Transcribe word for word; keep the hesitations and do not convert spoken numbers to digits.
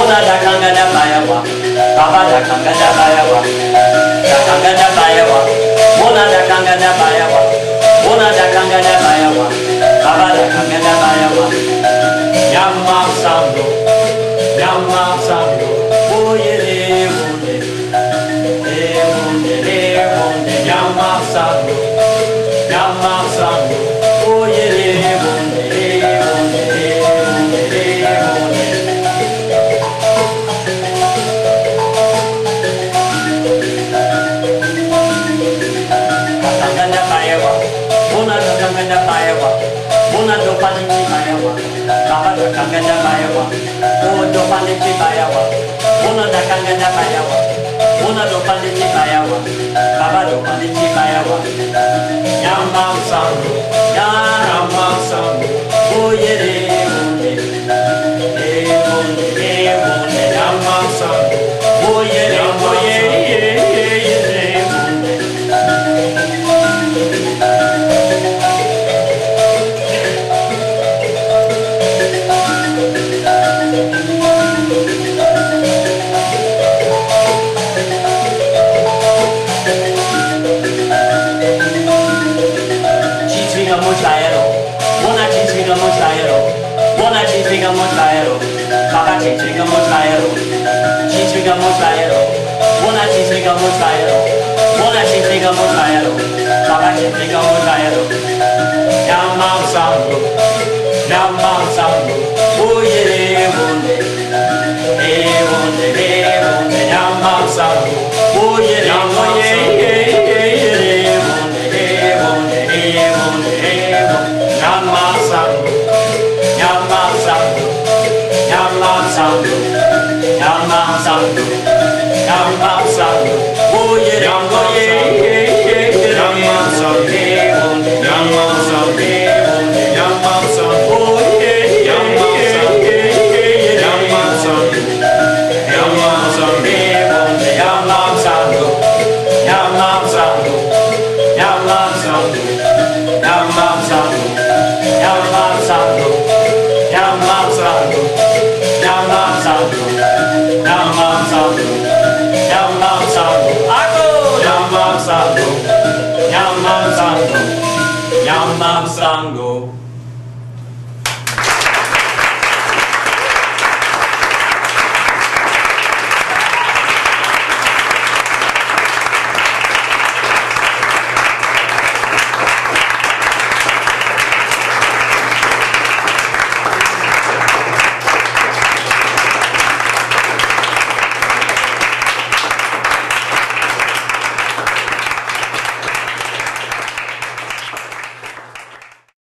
Bona da kanga da bayawa, Baba da kanga da bayawa, da kanga da bayawa, Bona da kanga da bayawa, Bona da kanga da bayawa, Baba da kanga da bayawa. Yamma sango, Yamma sango, oye le monde, le monde, le monde, Yamma sango, Yamma sango, oye le monde, le monde, le monde, le monde. Katanganda bayawa, Bona da kanganda bayawa, Bona do paniki bayawa, Baba da kanganda bayawa, Oh do paniki bayawa, Bona da kanganda bayawa, Bona do paniki bayawa, Baba do paniki bayawa. Yamma sango, Yamma sango, oh yeah le monde, le monde, le monde, Yamma sango, oh yeah le monde, le monde. Chiswiga mochaero, Bona chiswiga mochaero, Bona chiswiga mochaero, Baba chiswiga mochaero, Chiswiga mochaero, Bona chiswiga mochaero, Bona chiswiga mochaero, Baba chiswiga mochaero. Yamma sango, Yamma sango, oh yeah le monde, le monde, le monde, Yamma sango, oh yeah le monde, le monde, le monde, le monde, le monde, Yamma sango, Yamma sango, Yamma sango, Yamma sango, Yamma sango, oh yeah le monde, Yamma sango, le monde, Yamma sango, le monde, Yamma sango, oh yeah, Yamma sango, Yamma sango, Yamma sango, le monde, Yamma sango, Yamma sango, Yamma sango, Yamma sango, Yamma sango, Yamma sango, Yamma sango, Yamma sango, Yamma sango, ako Yamma sango, Yamma sango, Yamma sango.